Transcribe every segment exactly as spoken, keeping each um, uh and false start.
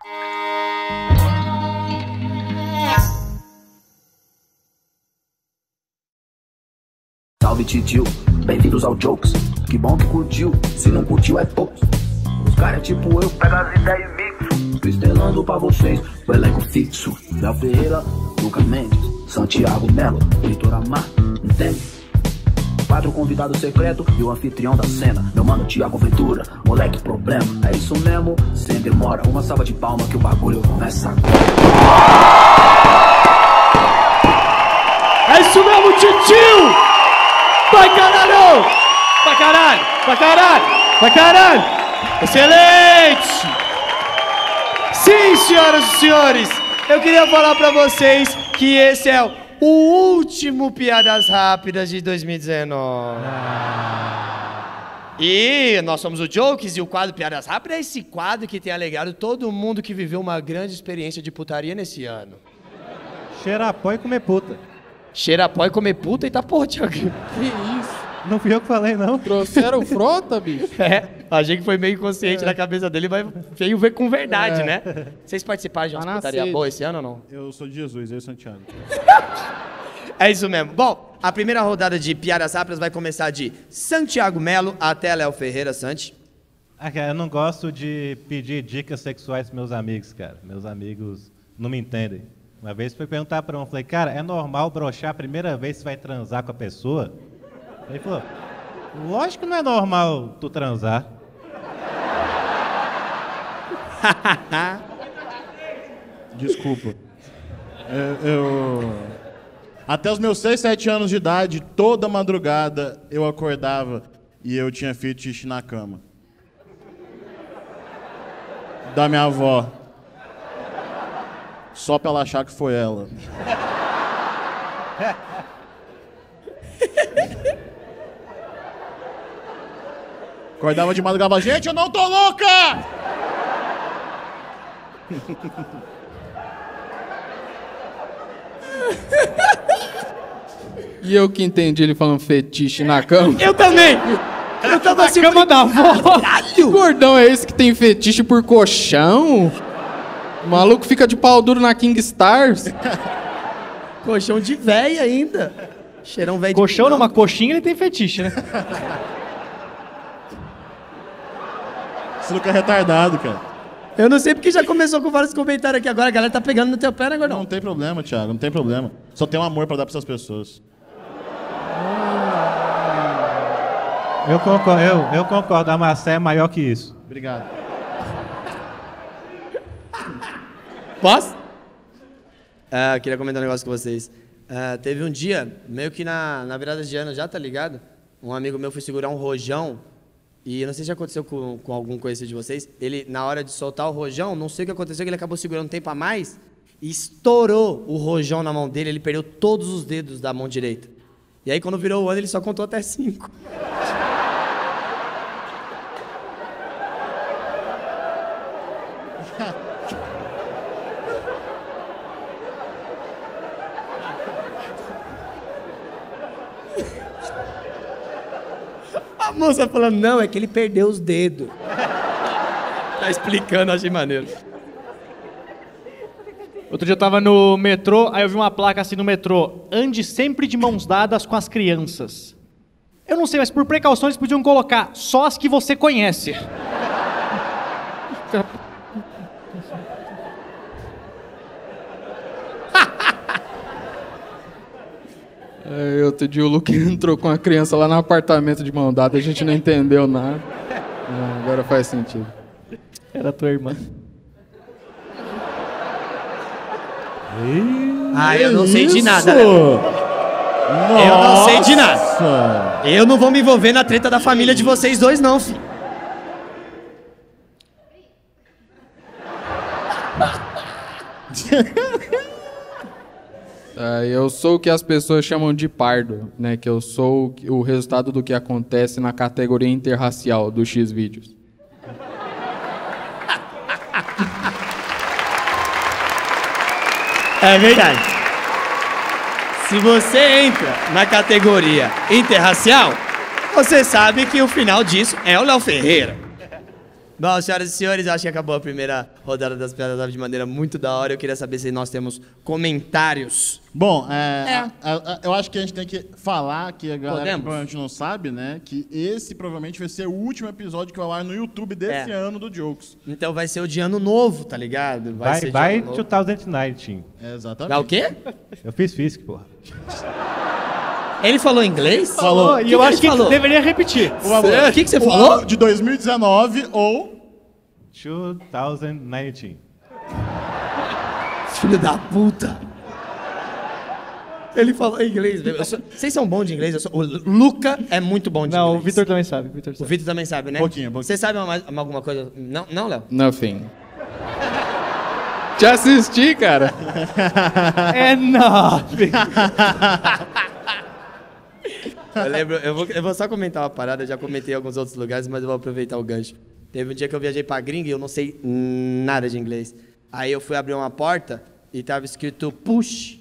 Salve titio, bem-vindos ao Jokes. Que bom que curtiu, se não curtiu é poucos. Os caras tipo eu, pega as ideias e mixo. Tô estrelando pra vocês, o elenco fixo. Léo Ferreira, Lucas Mendes, Santiago Melo, Vitor Amar, entende? Quatro convidados secretos e o anfitrião da cena. Meu mano Thiago Ventura, moleque problema. É isso mesmo, sem demora. Uma salva de palma que o bagulho começa agora. É isso mesmo, titio! Vai caralho! Vai caralho! Vai caralho! Vai caralho! Excelente! Sim, senhoras e senhores, eu queria falar pra vocês que esse é o último Piadas Rápidas de dois mil e dezenove. Ah. E nós somos o Jokes e o quadro Piadas Rápidas é esse quadro que tem alegrado todo mundo que viveu uma grande experiência de putaria nesse ano. Cheirar pó e comer puta. Cheirar pó e comer puta e tá porra, Thiago. Que isso? Não fui eu que falei, não. Trouxeram frota, bicho? É, achei que foi meio inconsciente é. na cabeça dele, mas veio ver com verdade, é. né? Vocês participaram de uma Tá putaria sede. boa esse ano ou não? Eu sou de Jesus, eu e Santiago. É isso mesmo. Bom, a primeira rodada de Piadas Rápidas vai começar de Santiago Melo até Léo Ferreira. Santi. Ah, cara, eu não gosto de pedir dicas sexuais pros meus amigos, cara. Meus amigos não me entendem. Uma vez fui perguntar pra um, falei, cara, é normal broxar a primeira vez que você vai transar com a pessoa? Ele falou, lógico que não é normal tu transar. Desculpa. Eu, eu... Até os meus seis, sete anos de idade, toda madrugada eu acordava e eu tinha fetiche na cama. Da minha avó. Só pra ela achar que foi ela. Acordava de madrugada, gente, eu não tô louca! E eu que entendi ele falando fetiche na cama. Eu também! Eu tava assim, cama da avó. Que gordão é esse que tem fetiche por colchão? O maluco fica de pau duro na King Stars. Colchão de véia ainda. Cheirão velho de Colchão numa coxinha, ele tem fetiche, né? Esse Lucas é retardado, cara. Eu não sei porque já começou com vários comentários aqui agora. A galera tá pegando no teu pé, né, gordão? Não tem problema, Thiago, não tem problema. Só tem um amor pra dar pra essas pessoas. Eu concordo, eu, eu concordo, a maçã é maior que isso. Obrigado. Posso? Ah, eu queria comentar um negócio com vocês. Ah, teve um dia, meio que na, na virada de ano já, tá ligado? Um amigo meu foi segurar um rojão. E eu não sei se já aconteceu com, com algum conhecido de vocês. Ele, na hora de soltar o rojão, não sei o que aconteceu, que ele acabou segurando um tempo a mais e estourou o rojão na mão dele. Ele perdeu todos os dedos da mão direita. E aí, quando virou o ano, ele só contou até cinco. A moça falando, não, é que ele perdeu os dedos. Tá explicando, achei maneiro. Outro dia eu tava no metrô, aí eu vi uma placa assim no metrô. Ande sempre de mãos dadas com as crianças. Eu não sei, mas por precaução eles podiam colocar só as que você conhece. É, outro dia o Luke entrou com a criança lá no apartamento de mão dada, a gente não entendeu nada. É, agora faz sentido. Era tua irmã. Ah, eu não sei de nada. Isso? Eu não sei de nada. Eu não vou me envolver na treta da família de vocês dois, não, filho. É, eu sou o que as pessoas chamam de pardo, né? Que eu sou o resultado do que acontece na categoria interracial do Xvideos. É verdade. Se você entra na categoria interracial, você sabe que o final disso é o Léo Ferreira. Bom, senhoras e senhores, acho que acabou a primeira rodada das piadas de maneira muito da hora. Eu queria saber se nós temos comentários. Bom, é, É. a- a- eu acho que a gente tem que falar, que a galera Podemos? que provavelmente não sabe, né? Que esse provavelmente vai ser o último episódio que vai ao ar no YouTube desse É. ano do Jokes. Então vai ser o de ano novo, tá ligado? Vai, ser de vai ano novo. dois mil e dezenove. É, exatamente. Vai o quê? Eu fiz física, porra. Ele falou inglês? Falou. E que eu que acho ele que falou? deveria repetir. Por favor. O que, que você O falou? ano de dois mil e dezenove ou... dois mil e dezenove. Filho da puta. Ele falou inglês. Eu sou- Vocês são bons de inglês? Eu sou- O Luca é muito bom de Não, o inglês. Vitor também sabe. O Vitor O sabe. Vitor também sabe, né? Pouquinho, pouquinho. Você sabe mais, alguma coisa? Não, não, Léo? Nothing. Já assisti, cara. É nove. Eu lembro, eu vou, eu vou só comentar uma parada, eu já comentei em alguns outros lugares, mas eu vou aproveitar o gancho. Teve um dia que eu viajei pra gringa e eu não sei nada de inglês. Aí eu fui abrir uma porta e tava escrito push.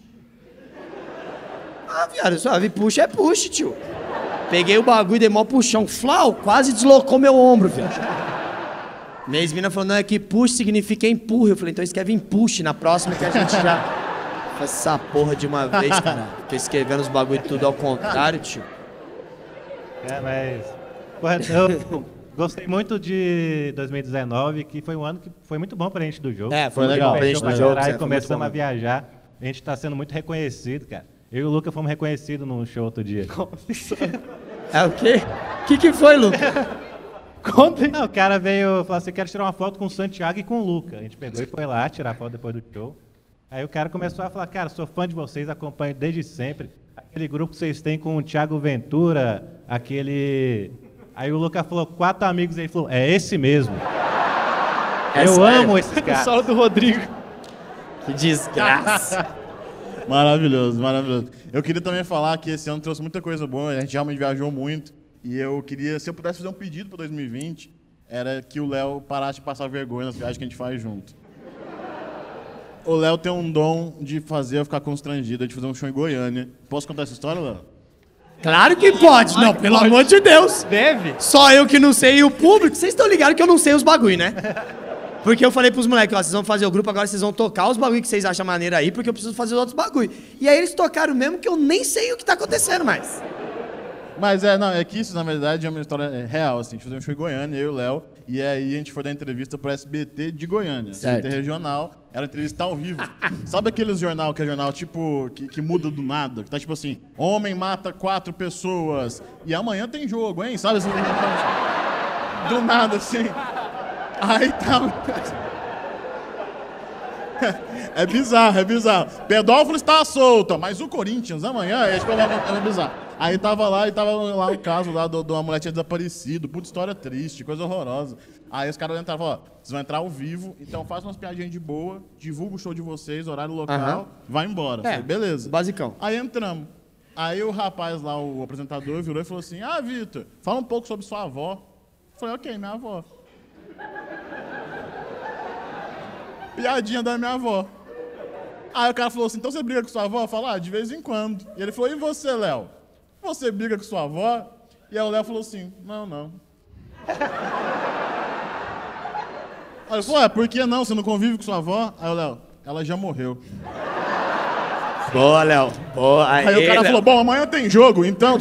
Ah, viado, só vi push é push, tio. Peguei o bagulho, dei mó puxão, flau, quase deslocou meu ombro, viado. Minha ex-mina falou, não, é que push significa empurra. Eu falei, então escreve empuxe na próxima que a gente já... Faz essa porra de uma vez, cara. Fiquei escrevendo os bagulho tudo ao contrário, tio. É, mas... Porra, eu gostei muito de dois mil e dezenove, que foi um ano que foi muito bom pra gente do jogo. É, foi A gente legal pra fechou gente pra do jogo, caralho, é, foi começamos muito a bom. viajar. A gente tá sendo muito reconhecido, cara. Eu e o Luca fomos reconhecidos num show outro dia. É o quê? O que, que foi, Lucas? Conta aí. Não, o cara veio e falou assim, quero tirar uma foto com o Santiago e com o Luca. A gente pegou e foi lá tirar foto depois do show. Aí o cara começou a falar, cara, sou fã de vocês, acompanho desde sempre. Aquele grupo que vocês têm com o Thiago Ventura, aquele... Aí o Luca falou, quatro amigos, aí falou, é esse mesmo. É Eu sério? amo esses O caras. solo do Rodrigo. Que desgraça. Maravilhoso, maravilhoso. Eu queria também falar que esse ano trouxe muita coisa boa, a gente realmente viajou muito. E eu queria, se eu pudesse fazer um pedido para dois mil e vinte, era que o Léo parasse de passar vergonha nas viagens que a gente faz junto. O Léo tem um dom de fazer eu ficar constrangido, de fazer um show em Goiânia. Posso contar essa história, Léo? Claro que pode. Não, pelo amor de Deus. Deve. Só eu que não sei e o público. Vocês estão ligados que eu não sei os bagulho, né? Porque eu falei pros moleques, ó, vocês vão fazer o grupo, agora vocês vão tocar os bagulho que vocês acham maneiro aí, porque eu preciso fazer os outros bagulho. E aí eles tocaram mesmo que eu nem sei o que tá acontecendo mais. Mas é, não, é que isso, na verdade, é uma história real, assim. A gente fez um show em Goiânia, eu e o Léo, e aí a gente foi dar entrevista pro S B T de Goiânia, Certo. S B T regional, era entrevista ao vivo. Sabe aqueles jornal que é jornal, tipo, que, que muda do nada? Que tá tipo assim, homem mata quatro pessoas, e amanhã tem jogo, hein? Sabe assim? Do nada, assim. Aí tava... É bizarro, é bizarro. Pedófilo está solto, mas o Corinthians amanhã é, tipo, é, é bizarro. Aí tava lá e tava lá o caso lá de uma mulher tinha desaparecido. Puta história triste, coisa horrorosa. Aí os caras entraram e falaram, ó, vocês vão entrar ao vivo, então façam umas piadinhas de boa, divulga o show de vocês, horário local, Aham. vai embora. É, Falei, beleza. basicão. Aí entramos. Aí o rapaz lá, o apresentador, virou e falou assim, ah, Vitor, fala um pouco sobre sua avó. Eu falei, ok, minha avó. Piadinha da minha avó. Aí o cara falou assim, então você briga com sua avó? Eu falei, ah, de vez em quando. E ele falou, e você, Léo? Você briga com sua avó? E aí o Léo falou assim, não, não. Aí ele falou, é, por que não? Você não convive com sua avó? Aí o Léo, ela já morreu. Boa, Léo. Boa. Aí o cara Léo. falou, bom, amanhã tem jogo, então...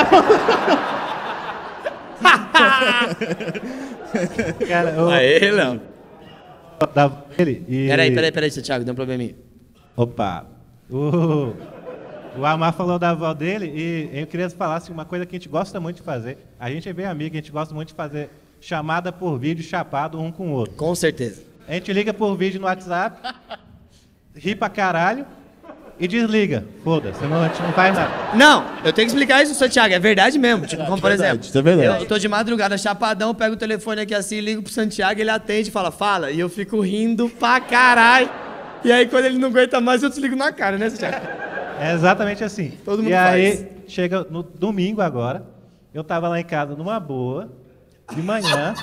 Cara, eu... Aê, Léo. Da... Ele, e... Peraí, peraí, peraí, seu Thiago, deu um probleminha. Opa. O, o Amar falou da avó dele e eu queria falar assim, uma coisa que a gente gosta muito de fazer. A gente é bem amigo, a gente gosta muito de fazer chamada por vídeo chapado um com o outro. Com certeza. A gente liga por vídeo no WhatsApp, ri pra caralho e desliga. Foda-se, não, a gente não faz nada. Não, eu tenho que explicar isso, seu Thiago, é verdade mesmo. Tipo, como por verdade, exemplo, isso é verdade. eu tô de madrugada chapadão, pego o telefone aqui assim, ligo pro Santiago, ele atende e fala, fala, e eu fico rindo pra caralho. E aí quando ele não aguenta mais, eu desligo na cara, né, Santiago? É exatamente assim. Todo mundo e aí, faz. chega no domingo agora, eu tava lá em casa numa boa, de manhã.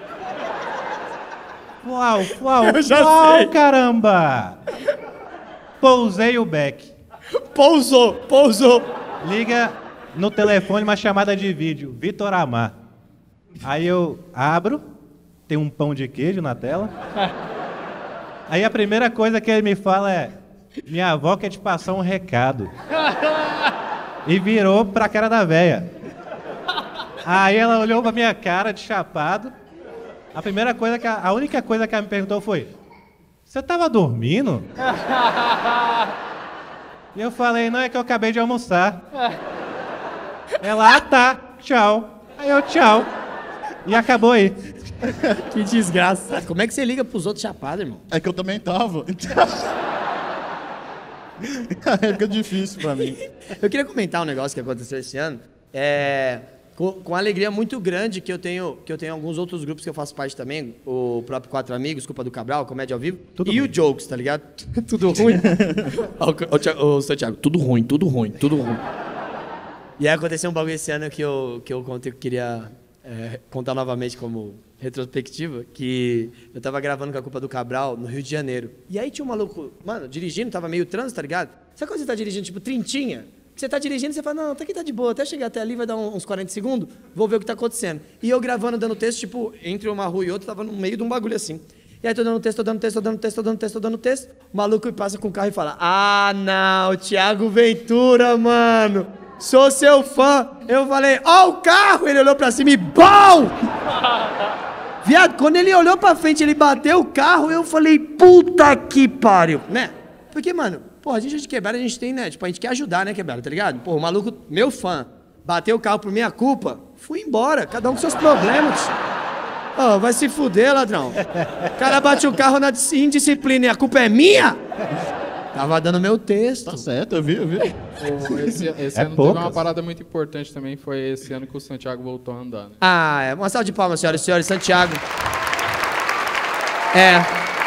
Uau, uau, Eu já uau, sei. caramba! Pousei o beck. Pousou, pousou. Liga no telefone uma chamada de vídeo, Vitor Amar. Aí eu abro, tem um pão de queijo na tela. Aí a primeira coisa que ele me fala é: minha avó quer te passar um recado. E virou pra cara da véia. Aí ela olhou pra minha cara de chapado. A primeira coisa que a, a única coisa que ela me perguntou foi: você tava dormindo? E eu falei: não, é que eu acabei de almoçar. Ela: ah, tá, tchau. Aí eu: tchau. E acabou aí. Que desgraça. Como é que você liga pros outros chapados, irmão? É que eu também tava. Fica difícil pra mim. Eu queria comentar um negócio que aconteceu esse ano. É, com, com alegria muito grande que eu tenho que eu tenho alguns outros grupos que eu faço parte também. O próprio Quatro Amigos, Culpa do Cabral, Comédia ao Vivo. Tudo e ruim. o Jokes, tá ligado? Tudo ruim. Ô, ô, ô, Santiago, tudo ruim, tudo ruim, tudo ruim. E aí aconteceu um bagulho esse ano que eu, que eu contei que eu queria é, contar novamente como retrospectiva, que eu tava gravando com a Culpa do Cabral no Rio de Janeiro. E aí tinha um maluco, mano, dirigindo, tava meio trânsito, tá ligado? Sabe quando você tá dirigindo, tipo, trintinha? Você tá dirigindo e você fala: não, tá aqui, tá de boa, até chegar até ali vai dar uns quarenta segundos, vou ver o que tá acontecendo. E eu gravando, dando texto, tipo, entre uma rua e outra, tava no meio de um bagulho assim. E aí tô dando texto, tô dando texto, tô dando texto, tô dando texto, tô dando texto. O maluco me passa com o carro e fala: ah, não, Thiago Ventura, mano. Sou seu fã. Eu falei: ó, o carro. Ele olhou pra cima e BAU! Viado, quando ele olhou pra frente, ele bateu o carro, eu falei: puta que pariu, né? Porque, mano, porra, a gente é de quebrada, a gente tem, né? Tipo, a gente quer ajudar, né, quebrada, tá ligado? Porra, o maluco, meu fã, bateu o carro por minha culpa, fui embora, cada um com seus problemas. Oh, vai se fuder, ladrão. O cara bate o carro na indisciplina e a culpa é minha? Tava dando meu texto. Tá certo, eu vi, eu vi. O- Esse, esse É ano teve uma poucas. parada muito importante também, foi esse ano que o Santiago voltou a andar, né? Ah, é. Uma salva de palmas, senhoras e senhores. Santiago. É.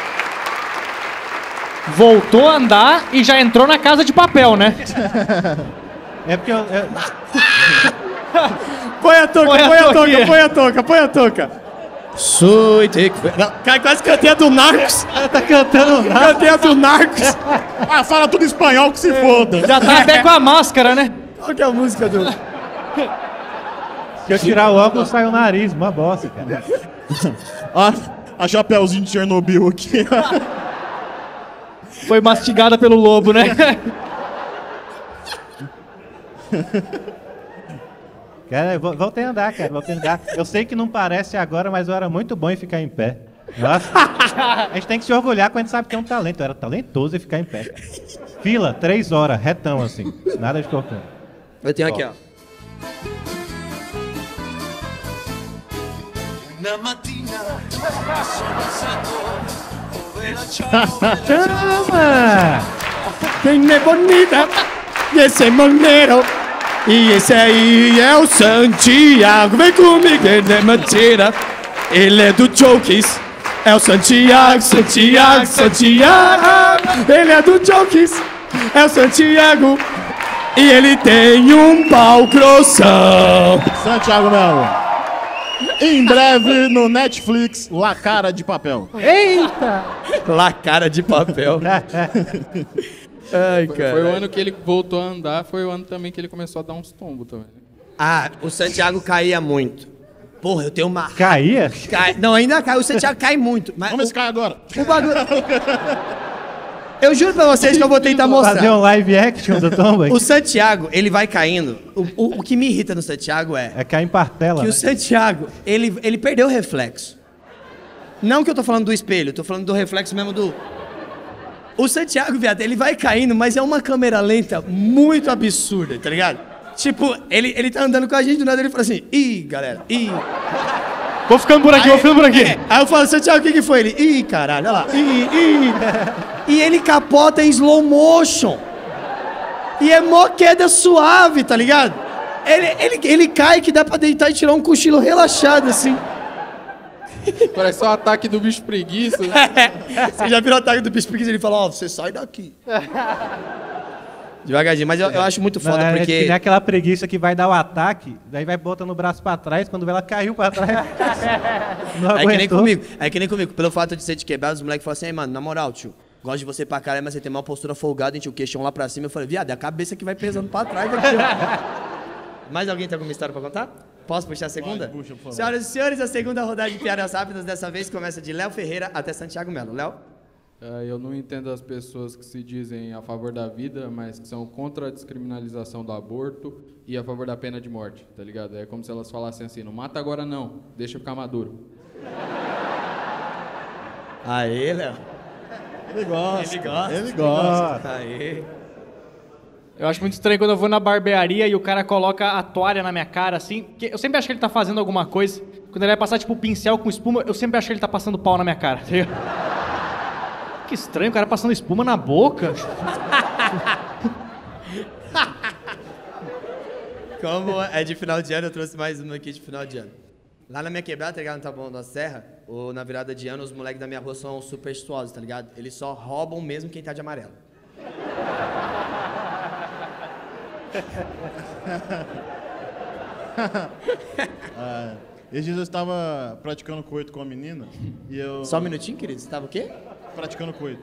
Voltou a andar e já entrou na Casa de Papel, né? É porque eu, eu, Põe a touca, Põe a põe a touquinha. touca, põe a touca, põe a touca. Sui, tem que... Não, cara, quase cantei a do Narcos. tá cantando nada. Cantei a do Narcos. Ah, fala tudo espanhol que se foda. Já tá até com a máscara, né? Qual que é a música do... Se eu tirar o óculos, sai o nariz, uma bosta, cara. Ah, a Chapeuzinho de Chernobyl aqui. Foi mastigada pelo lobo, né? Cara, vo- voltei a andar, cara, voltei a andar. Eu sei que não parece agora, mas eu era muito bom em ficar em pé. Nossa, a gente tem que se orgulhar quando a gente sabe que tem um talento. Eu era talentoso em ficar em pé, cara. Fila, três horas, retão assim, nada de cortando. Eu tenho aqui, ó. Chama! Quem é bonita? E esse é maneiro. E esse aí é o Santiago. Vem comigo, ele é mentira. Ele é do Jokes. É o Santiago, Santiago, Santiago. Ele é do Jokes. É o Santiago. E ele tem um pau grossão. Santiago Melo. Em breve no Netflix, La Cara de Papel. Eita! Lá, cara de papel. Ai, Foi, cara. foi o ano que ele voltou a andar, foi o ano também que ele começou a dar uns tombos também. Ah, o Santiago caía muito. Porra, eu tenho uma... Caía? Cai... Não, ainda cai. O Santiago cai muito. Mas Vamos o, esse cara agora. o bagulho... Eu juro pra vocês que eu vou tentar Fazer mostrar. um live action do Tomboy? O Santiago, ele vai caindo. O, o, o que me irrita no Santiago é É cair em partela, que né? o Santiago, ele, ele perdeu o reflexo. Não que eu tô falando do espelho, eu tô falando do reflexo mesmo do... O Santiago, viado, ele vai caindo, mas é uma câmera lenta muito absurda, tá ligado? Tipo, ele, ele tá andando com a gente, do nada ele fala assim: ih, galera, ih. Vou ficando por aqui, vou ficando por aqui. É, aí eu falo: Santiago, o que que foi? Ele: ih, caralho, olha lá, ih, ih. E ele capota em slow motion. E é mó queda suave, tá ligado? Ele, ele, ele cai que dá pra deitar e tirar um cochilo relaxado, assim. Parece só o ataque do bicho preguiça. Né? Você já virou o ataque do bicho preguiça, ele fala: ó, você sai daqui. Devagarzinho, mas eu, eu acho muito foda, Não, é que porque... nem aquela preguiça que vai dar o ataque, daí vai botando o braço pra trás, quando vê ela caiu pra trás. Não É que nem aguentou. comigo, é que nem comigo. Pelo fato de ser de quebrado, os moleques falam assim: ei, mano, na moral, tio, gosto de você pra caralho, mas você tem uma postura folgada, hein, tio, o queixão lá pra cima. Eu falei: viado, é a cabeça que vai pesando pra trás aqui, ó. Mais alguém tem alguma história pra contar? Posso puxar a segunda? Pode, puxa, por favor. Senhoras e senhores, a segunda rodada de piadas rápidas dessa vez começa de Léo Ferreira até Santiago Melo. Léo? É, eu não entendo as pessoas que se dizem a favor da vida, mas que são contra a descriminalização do aborto e a favor da pena de morte, tá ligado? É como se elas falassem assim, não mata agora não, deixa ficar maduro. Aê, Léo. Ele gosta. Ele gosta. Ele gosta. Aê. Eu acho muito estranho quando eu vou na barbearia e o cara coloca a toalha na minha cara, assim. Porque eu sempre acho que ele tá fazendo alguma coisa. Quando ele vai passar, tipo, o pincel com espuma, eu sempre acho que ele tá passando pau na minha cara. Tá ligado? Que estranho, o cara passando espuma na boca. Como é de final de ano, eu trouxe mais uma aqui de final de ano. Lá na minha quebrada, tá ligado? No Taboão da Serra, ou na virada de ano, os moleques da minha rua são supersticiosos, tá ligado? Eles só roubam mesmo quem tá de amarelo. ah, esses dias eu estava praticando coito com a menina e eu... Só um minutinho, querido. Você tava o quê? Praticando coito.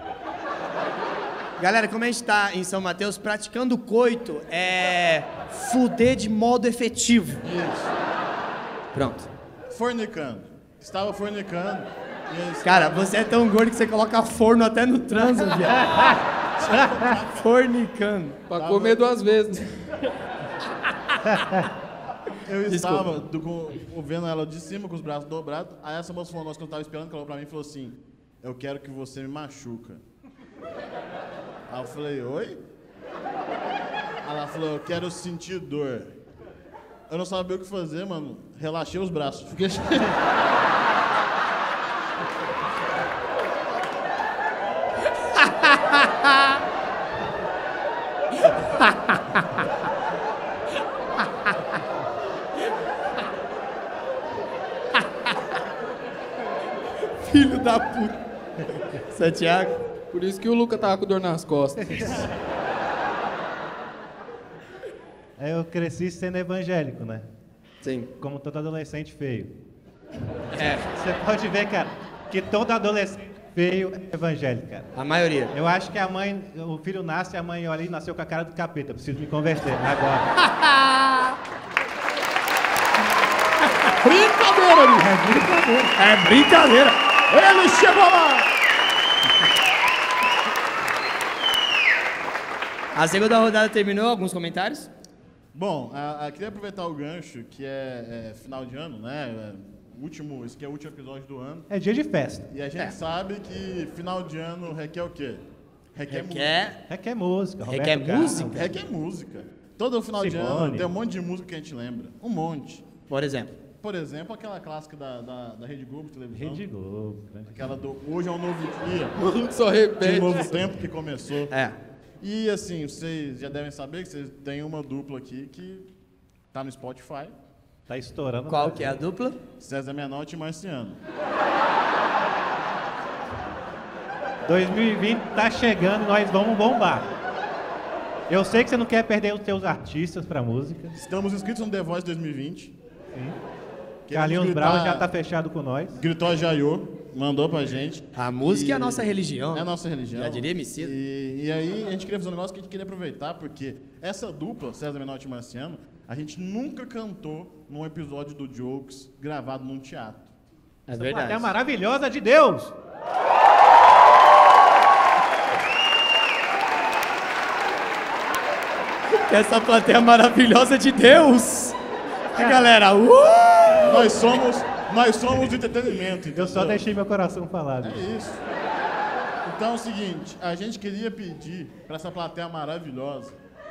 Galera, como a gente tá em São Mateus, praticando coito é fuder de modo efetivo. Isso. Pronto. Fornicando. Estava fornicando. E eles... Cara, você é tão gordo que você coloca forno até no transo, viado. Fornicando. Pra Tava... comer duas vezes. Eu estava do, com, vendo ela de cima com os braços dobrados. Aí essa moça falou, nós que eu estava esperando, falou pra mim e falou assim: eu quero que você me machuca. Aí eu falei, oi? Aí ela falou, eu quero sentir dor. Eu não sabia o que fazer, mano. Relaxei os braços. Fiquei... Filho da puta. Santiago? Por isso que o Luca tava com dor nas costas. Eu cresci sendo evangélico, né? Sim. Como todo adolescente feio. É. Você pode ver, cara, que todo adolescente feio é evangélico, cara. A maioria. Eu acho que a mãe, o filho nasce, a mãe olha e nasceu com a cara do capeta. Preciso me converter agora. Brincadeira, ali. É brincadeira. É brincadeira. Ele chegou lá! A segunda rodada terminou, alguns comentários? Bom, a, a, queria aproveitar o gancho, que é, é final de ano, né? É, último, esse aqui é o último episódio do ano. É dia de festa. E a gente É. sabe que final de ano requer o quê? Requer, Requer. Requer música. Roberto Requer Carlos. música? música. Requer música. Todo final de Simone. ano tem um monte de música que a gente lembra. Um monte. Por exemplo. Por exemplo, aquela clássica da, da, da Rede Globo televisão. Rede Globo. grande. Aquela do Hoje é um Novo Dia. O maluco só De um repete. novo tempo que começou. É. E assim, vocês já devem saber que vocês têm uma dupla aqui que tá no Spotify. Tá estourando. Qual que é a dupla? César Menotti e Marciano. dois mil e vinte tá chegando, nós vamos bombar. Eu sei que você não quer perder os seus artistas pra música. Estamos inscritos no The Voice dois mil e vinte. Sim. Queremos Carlinhos gritar- Brown já tá fechado com nós. Gritou a Jaiô, mandou pra gente. A música E- é a nossa religião. É a nossa religião. Já diria Emicida. E, e aí a gente queria fazer um negócio que a gente queria aproveitar, porque essa dupla, César Menotti e Marciano, a gente nunca cantou num episódio do Jokes gravado num teatro. É É verdade. a maravilhosa de Deus. Essa plateia maravilhosa de Deus. A galera, uh! Nós somos, nós somos do entretenimento, entendeu? Eu só deixei meu coração falar. É isso. Então é o seguinte, a gente queria pedir pra essa plateia maravilhosa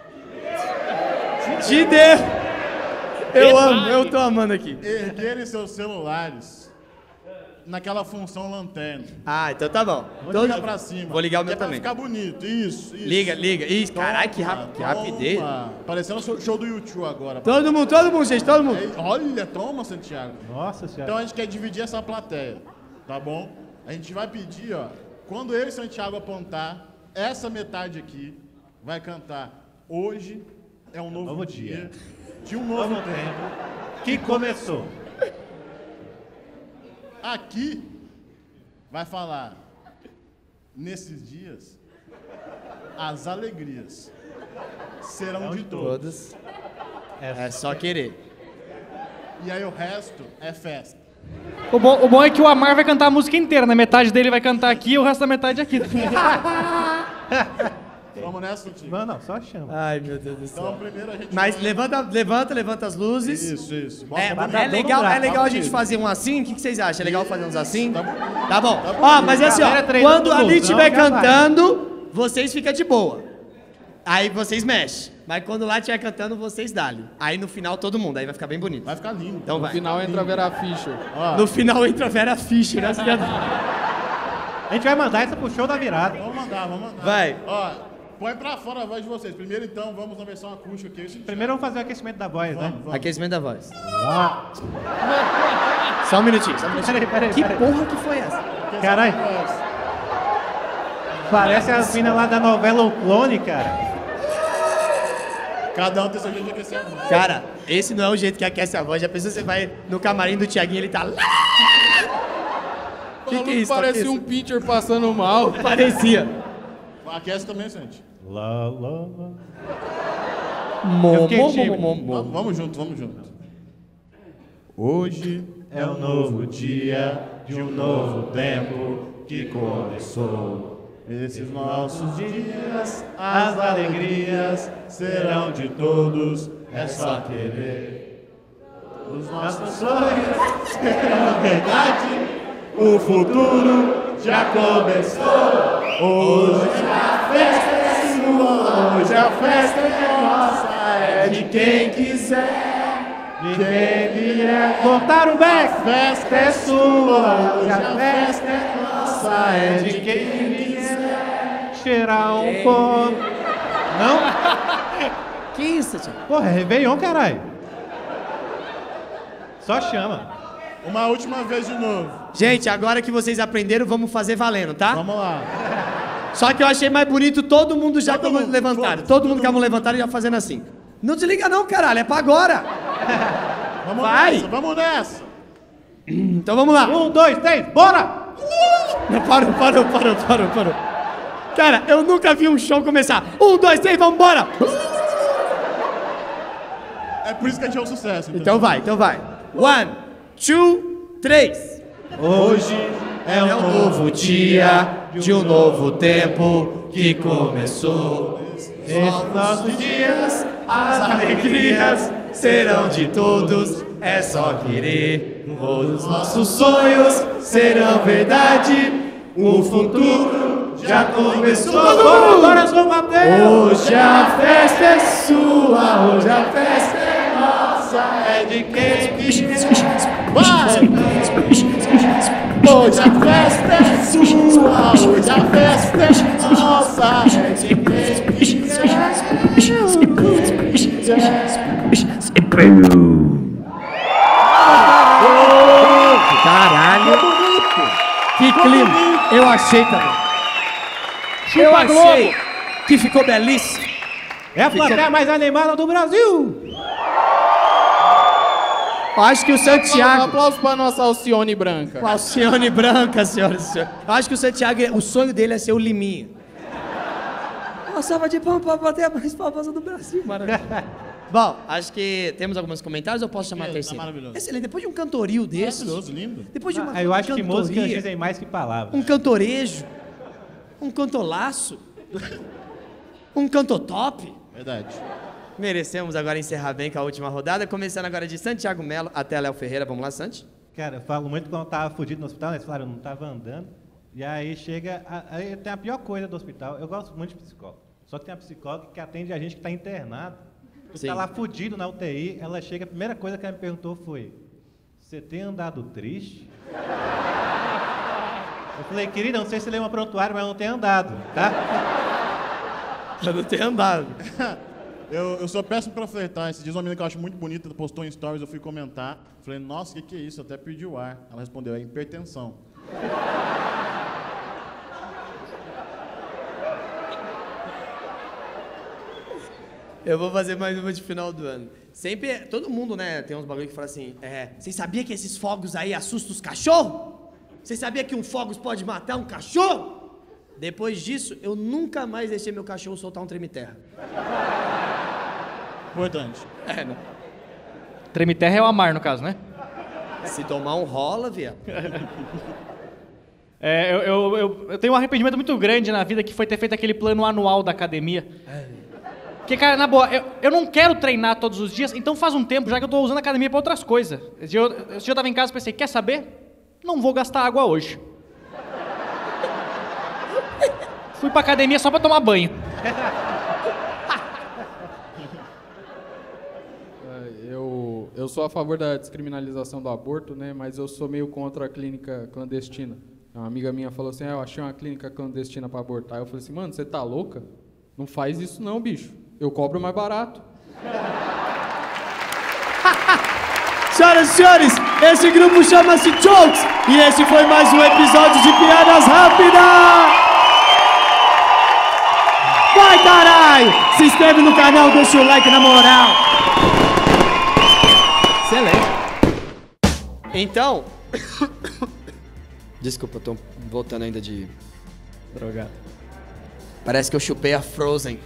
De Deus. Eu amo, eu tô amando aqui. erguerem seus celulares naquela função lanterna. Ah, então tá bom. Vou Todo- ligar pra cima. Vou ligar o que meu é pra também. ficar bonito. Isso, isso. Liga, liga. Ih, caralho, que, rap... Toma, que rapidez. toma. Parecendo o show do YouTube agora. Todo mundo, todo mundo, gente, todo mundo. Ei, Olha, toma, Santiago. Nossa senhora. Então a gente quer dividir essa plateia, tá bom? A gente vai pedir, ó, quando eu e Santiago apontar, essa metade aqui vai cantar Hoje é um novo, Novo dia, dia. de um novo, Novo tempo. tempo que começou. Aqui vai falar, nesses dias, as alegrias serão de todos. Todos. É só querer. E aí o resto é festa. O bom, o bom é que o Amar vai cantar a música inteira, né? Metade dele vai cantar aqui e o resto da metade aqui. Vamos nessa, Tio? Não, não, só chama. Ai, meu Deus do céu. Então, primeiro a gente... Mas levanta, levanta, levanta as luzes. Isso, isso. Bota É, a mão é no- legal, é legal a Tá gente fazer um assim? O que que vocês acham? É legal fazer uns assim? Tá bom. Tá bom. Ó, mas é assim, ó. Galera treinando Quando no ali busão, estiver já vai. cantando, vocês ficam de boa. Aí vocês mexem. Mas quando lá estiver cantando, vocês dali. Aí no final todo mundo, aí vai ficar bem bonito. Vai ficar lindo. Então No vai. final entra a Vera Fischer. Ó, No final entra a Vera Fischer, né? A gente vai mandar essa pro show da virada. vamos mandar, vamos mandar. Vai. Ó, põe pra fora a voz de vocês. Primeiro, então, vamos na versão acústica aqui. Esse- Primeiro vamos fazer o aquecimento da voz, né? Vamos, vamos. Aquecimento da voz. Ah, Só um minutinho, só um minutinho. peraí, peraí, Que peraí. porra que foi essa? Caralho, parece as minas lá da novela O Clone, cara. Cada um tem seu jeito de aquecer a voz. Cara, esse não é o jeito que aquece a voz. Já pensou, você vai no camarim do Thiaguinho, ele tá lá. Que que é isso? Parece Aqueça. um pitcher passando mal. Parecia. Aquece também, sente. Lá, lá, lá. Mo, fiquei mo, tímido. mo, mo, mo. Vamos, vamos junto, vamos junto. Hoje É um novo dia de um novo tempo que começou. esses nossos dias, as alegrias serão de todos. É só querer. Os nossos sonhos serão verdade. O futuro já começou. Hoje a festa é sua. Hoje a festa é nossa. É de quem quiser. De quem vier. Cortaram o back! Festa é sua. Hoje a festa é nossa. É de quem quiser. Cheirar um pouco. Não? Que isso, Thiago? Porra, é Réveillon, caralho. Só chama. Uma última vez de novo. Gente, agora que vocês aprenderam, vamos fazer valendo, tá? Vamos lá. Só que eu achei mais bonito todo mundo já Todo como mundo, levantado. todo Todo mundo que a mão levantada já fazendo assim. Não desliga não, caralho, é pra agora. Vamos Vai. nessa, vamos nessa. Então vamos lá. Um, dois, três, bora! Não, parou, parou, parou, parou, parou. Cara, eu nunca vi um show começar. Um, dois, três, vamos embora. É por isso que a gente é um sucesso. entendeu? Então vai, então vai. One, two, três. Hoje é um novo dia de um novo tempo que começou. Esses nossos dias, As alegrias serão de todos, é só querer. Os nossos sonhos serão verdade. O futuro já começou. Bora, bora, São Mateus! Hoje a festa é sua, hoje a festa é nossa, é de quem quiser. Hoje a festa é sua, hoje a festa é nossa. É de quem Caralho, que clima. Eu achei também. Eu achei que ficou belíssimo. É a plateia mais animada do Brasil! Eu acho que o Santiago... Aplausos pra nossa Alcione branca. Alcione branca, senhoras e senhores. Eu acho que o Santiago, o sonho dele é ser o Liminha. Uma salva de palmas pra plateia mais famosa do Brasil, maravilha. Bom, acho que temos alguns comentários ou posso chamar a Tá terceira? maravilhoso. Excelente, depois de um cantoril desse, Maravilhoso, lindo. depois de uma Ah, eu acho que cantoria, músicas dizem mais que palavras. um cantorejo, um cantolaço, um cantotop. Verdade. Merecemos agora encerrar bem com a última rodada, começando agora de Santiago Melo até Léo Ferreira. Vamos lá, Santi? Cara, eu falo muito quando eu tava fudido no hospital, né? Eles falaram, eu não tava andando. E aí chega. a- Aí tem a pior coisa do hospital. Eu gosto muito de psicólogo. Só que tem a psicóloga que atende a gente que tá internado. Tu Sim. tá lá fudido na U T I, ela chega, a primeira coisa que ela me perguntou foi: você tem andado triste? Eu falei, querida, não sei se leu uma prontuário, mas eu não tenho andado, tá? Eu não tenho andado. Eu, eu sou péssimo pra flertar. Esses dias uma menina que eu acho muito bonita postou em stories, eu fui comentar. Falei, nossa, o que, que é isso? Eu até perdi o ar. Ela respondeu, é hipertensão. Eu vou fazer mais uma de final do ano. Sempre, todo mundo, né, tem uns bagulho que fala assim, é, vocês sabiam que esses fogos aí assustam os cachorros? Vocês sabiam que um fogos pode matar um cachorro? Depois disso, eu nunca mais deixei meu cachorro soltar um treme-terra. Importante. É, né? Treme terra é o Amar, no caso, né? Se tomar um rola, viado. É, eu, eu, eu, eu tenho um arrependimento muito grande na vida que foi ter feito aquele plano anual da academia. Porque, cara, na boa, eu, eu não quero treinar todos os dias, então faz um tempo já que eu tô usando a academia pra outras coisas. Esse dia eu, esse dia eu tava em casa e pensei, quer saber? Não vou gastar água hoje. Fui pra academia só pra tomar banho. Eu, eu sou a favor da descriminalização do aborto, né? Mas eu sou meio contra a clínica clandestina. Uma amiga minha falou assim, ah, eu achei uma clínica clandestina pra abortar. Aí eu falei assim, mano, você tá louca? Não faz isso não, bicho. Eu cobro mais barato. Senhoras e senhores, esse grupo chama-se Jokes e esse foi mais um episódio de Piadas Rápidas! Vai, caralho! Se inscreve no canal, deixa o like na moral! Excelente. Então... Desculpa, eu tô voltando ainda de... Drogado. Parece que eu chupei a Frozen.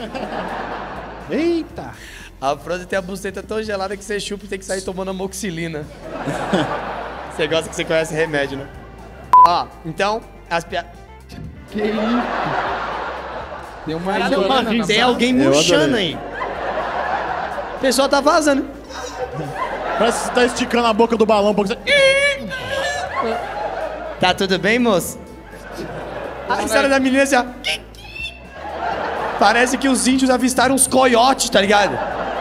Eita! A Frozen tem a buceta tão gelada que você chupa e tem que sair tomando amoxicilina. Você gosta que você conhece remédio, né? Ó, então, as piadas... Que isso? Tem uma Caralho, Joana mano, na tem sala. alguém Eu murchando adorei. aí. O pessoal tá vazando. Parece que você tá esticando a boca do balão um pouco. Tá tudo bem, moço? A história da menina assim, ó. Parece que os índios avistaram uns coiotes, tá ligado?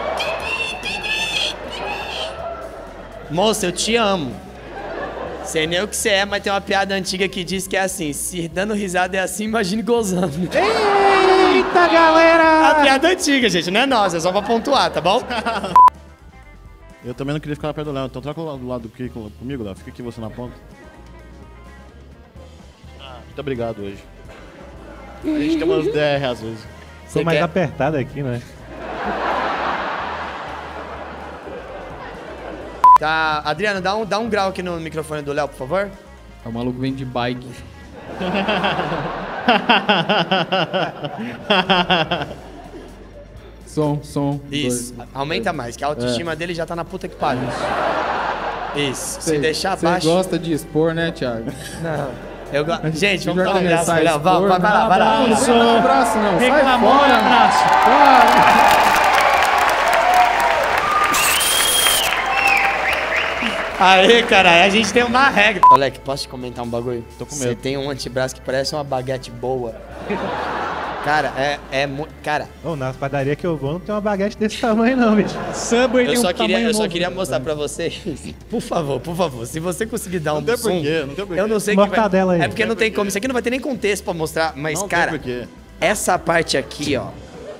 Moça, eu te amo. Sei nem o que você é, mas tem uma piada antiga que diz que é assim: se dando risada é assim, imagine gozando. Eita, galera! A piada antiga, gente, não é nossa, é só pra pontuar, tá bom? Eu também não queria ficar lá perto do Léo, então troca do lado do lado aqui com- comigo, Léo. Fica aqui você na ponta. Muito obrigado hoje. A gente tem umas D R às vezes. Ficou Você mais quer? apertado aqui, né? Tá, Adriano, dá um, dá um grau aqui no microfone do Léo, por favor. O maluco vem de bike. Som, som. Isso, dois. aumenta mais, que a autoestima dele já tá na puta que pariu. Isso, se Cê- deixar cê baixo... gosta de expor, né, Thiago? Não, eu gosto... Gente, vamos Melhor dar um abraço começar pro a Léo, vamos, vai, expor, vai lá, né? vai lá. Não, não dá abraço não, sai Reclamou, fora. abraço. Aê, caralho, a gente tem uma regra. Moleque, posso te comentar um bagulho? Tô com Você medo. tem um antebraço que parece uma baguete boa. Cara, é, é muito... Cara, Ô, nas padarias que eu vou não tem uma baguete desse tamanho não, bicho. Subway eu tem um só queria, tamanho eu só novo. queria mostrar pra vocês. Por favor, por favor, se você conseguir dar um Não tem zoom... porquê, não tem porquê. Eu não sei que vai... Mortadela aí. É porque não tem como. Isso aqui não vai ter nem contexto pra mostrar, mas, Não cara... tem porquê. Essa parte aqui, ó...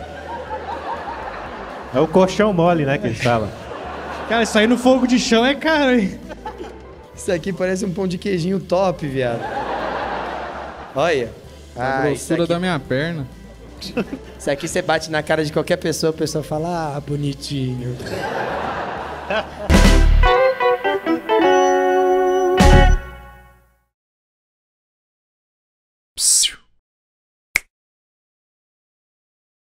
É o colchão mole, né, que eles falam. Cara, isso aí no fogo de chão é caro, hein? Isso aqui parece um pão de queijinho top, viado. Olha. A Ah, isso grossura aqui, da minha perna. isso aqui você bate na cara de qualquer pessoa, a pessoa fala, ah, bonitinho.